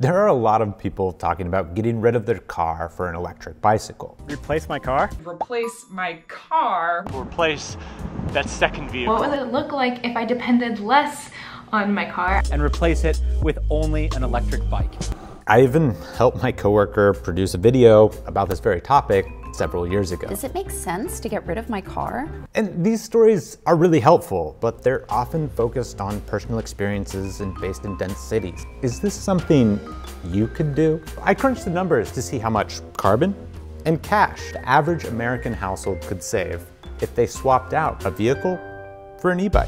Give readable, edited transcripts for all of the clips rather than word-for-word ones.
There are a lot of people talking about getting rid of their car for an electric bicycle. Replace my car? Replace my car. Replace that second vehicle. What would it look like if I depended less on my car? And replace it with only an electric bike. I even helped my coworker produce a video about this very topic several years ago. Does it make sense to get rid of my car? And these stories are really helpful, but they're often focused on personal experiences and based in dense cities. Is this something you could do? I crunched the numbers to see how much carbon and cash the average American household could save if they swapped out a vehicle for an e-bike.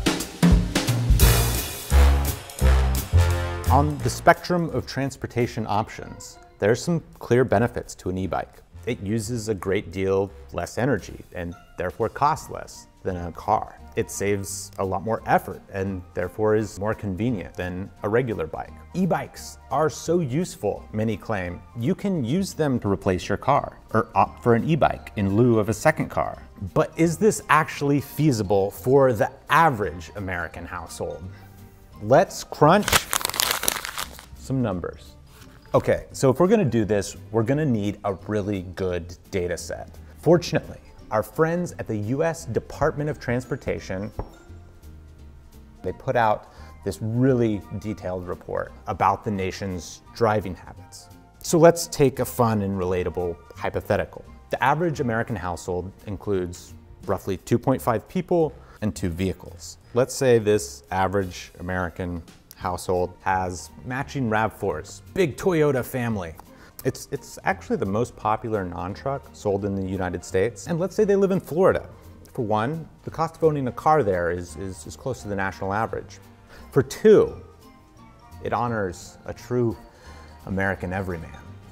On the spectrum of transportation options, there are some clear benefits to an e-bike. It uses a great deal less energy and therefore costs less than a car. It saves a lot more effort and therefore is more convenient than a regular bike. E-bikes are so useful, many claim, you can use them to replace your car or opt for an e-bike in lieu of a second car. But is this actually feasible for the average American household? Let's crunch some numbers. Okay, so if we're gonna do this, we're gonna need a really good data set. Fortunately, our friends at the US Department of Transportation, they put out this really detailed report about the nation's driving habits. So let's take a fun and relatable hypothetical. The average American household includes roughly 2.5 people and 2 vehicles. Let's say this average American household has matching RAV4s, big Toyota family. It's actually the most popular non-truck sold in the United States. And let's say they live in Florida. For one, the cost of owning a car there is close to the national average. For two, it honors a true American everyman.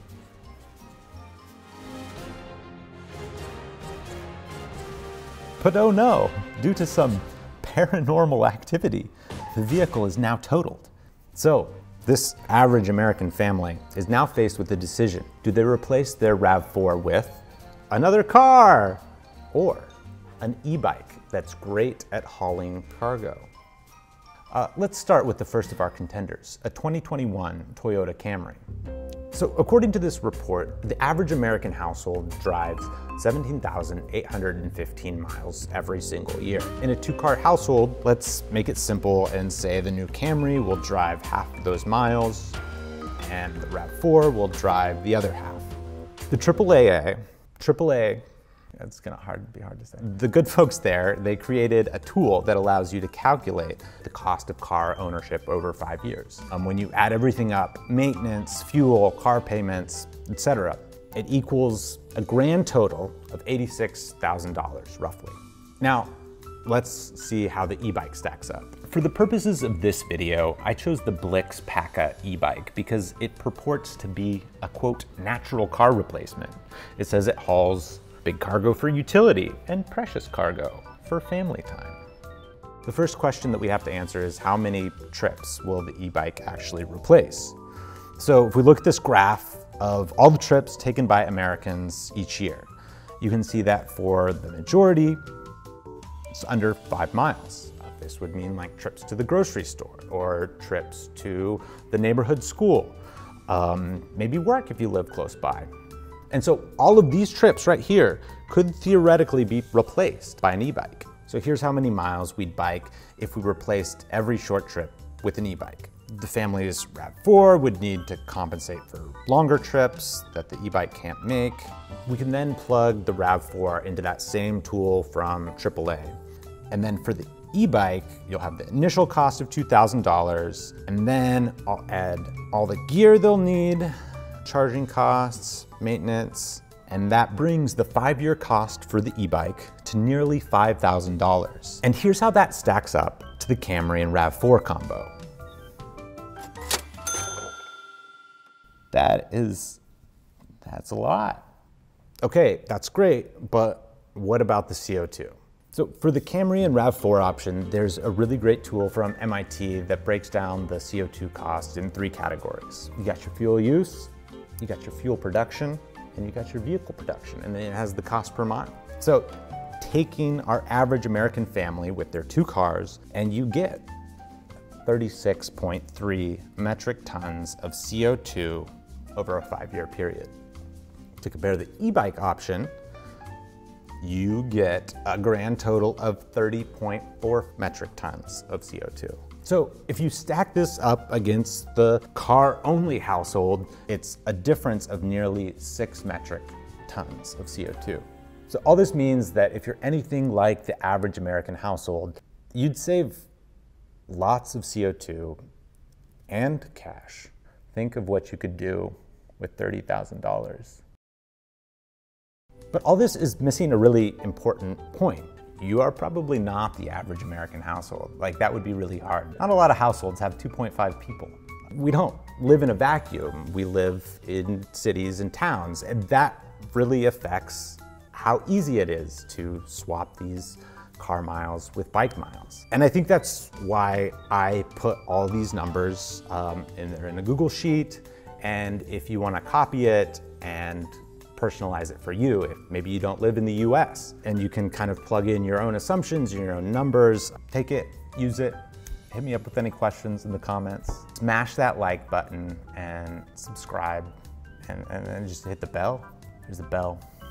But oh no, due to some paranormal activity, the vehicle is now totaled. So this average American family is now faced with the decision. Do they replace their RAV4 with another car or an e-bike that's great at hauling cargo? Let's start with the first of our contenders, a 2021 Toyota Camry. So according to this report, the average American household drives 17,815 miles every single year. In a 2-car household, let's make it simple and say the new Camry will drive half of those miles and the RAV4 will drive the other half. The AAA, that's gonna be hard to say. The good folks there, they created a tool that allows you to calculate the cost of car ownership over 5 years. When you add everything up, maintenance, fuel, car payments, etc., it equals a grand total of $86,000 roughly. Now, let's see how the e-bike stacks up. For the purposes of this video, I chose the Blix Paca e-bike because it purports to be a quote, natural car replacement. It says it hauls big cargo for utility and precious cargo for family time. The first question that we have to answer is how many trips will the e-bike actually replace? So if we look at this graph of all the trips taken by Americans each year, you can see that for the majority, it's under 5 miles. This would mean like trips to the grocery store or trips to the neighborhood school, maybe work if you live close by. And so all of these trips right here could theoretically be replaced by an e-bike. So here's how many miles we'd bike if we replaced every short trip with an e-bike. The family's RAV4 would need to compensate for longer trips that the e-bike can't make. We can then plug the RAV4 into that same tool from AAA. And then for the e-bike, you'll have the initial cost of $2,000, and then I'll add all the gear they'll need, charging costs, maintenance, and that brings the 5-year cost for the e-bike to nearly $5,000. And here's how that stacks up to the Camry and RAV4 combo. That's a lot. Okay, that's great, but what about the CO2? So for the Camry and RAV4 option, there's a really great tool from MIT that breaks down the CO2 cost in 3 categories. You got your fuel use, you got your fuel production, and you got your vehicle production, and then it has the cost per mile. So taking our average American family with their 2 cars, and you get 36.3 metric tons of CO2 over a 5-year period. To compare the e-bike option, you get a grand total of 30.4 metric tons of CO2. So if you stack this up against the car-only household, it's a difference of nearly 6 metric tons of CO2. So all this means that if you're anything like the average American household, you'd save lots of CO2 and cash. Think of what you could do with $30,000. But all this is missing a really important point. You are probably not the average American household. Like, that would be really hard. Not a lot of households have 2.5 people. We don't live in a vacuum. We live in cities and towns, and that really affects how easy it is to swap these car miles with bike miles. And I think that's why I put all these numbers in a Google sheet, and if you want to copy it and personalize it for you, if maybe you don't live in the US, and you can kind of plug in your own assumptions and your own numbers, take it, use it, hit me up with any questions in the comments. Smash that like button and subscribe, and just hit the bell. Here's the bell.